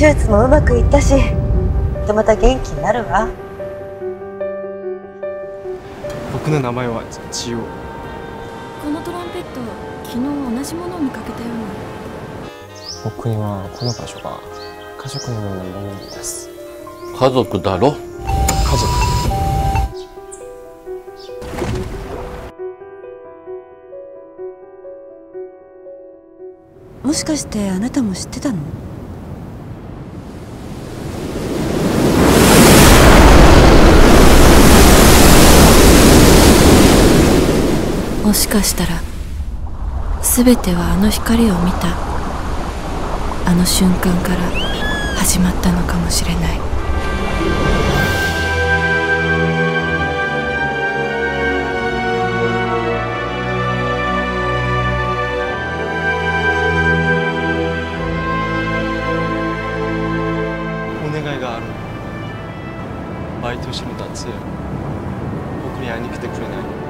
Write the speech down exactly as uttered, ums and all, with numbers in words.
手術もうまくいったし、でまた元気になるわ。 僕の名前は千代。 このトランペット、昨日同じものを見かけたような。 僕にはこの場所が家族のようなものなんです。 家族だろ。 家族。 もしかしてあなたも知ってたの？ もしかしたら全てはあの光を見たあの瞬間から始まったのかもしれない。 お願いがある。バイトしの男性、僕に会いに来てくれない？